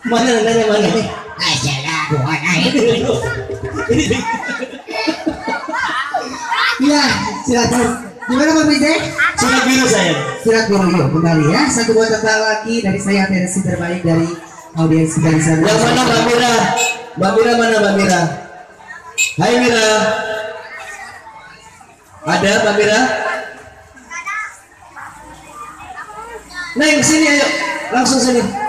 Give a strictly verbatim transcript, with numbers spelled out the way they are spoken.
Mana nanya mana nih? Assalamualaikum. Iya, silakan. Gimana Bang Rizek? Surat biru saya. Silat biru yuk kembali ya. Satu buah tentang lagi dari saya versi terbaik dari audiens kita di sana. Yang mana Mbak Mira? Mbak Mira mana Mbak Mira? Hai Mira. Ada Mbak Mira? Neng sini ayo, langsung sini.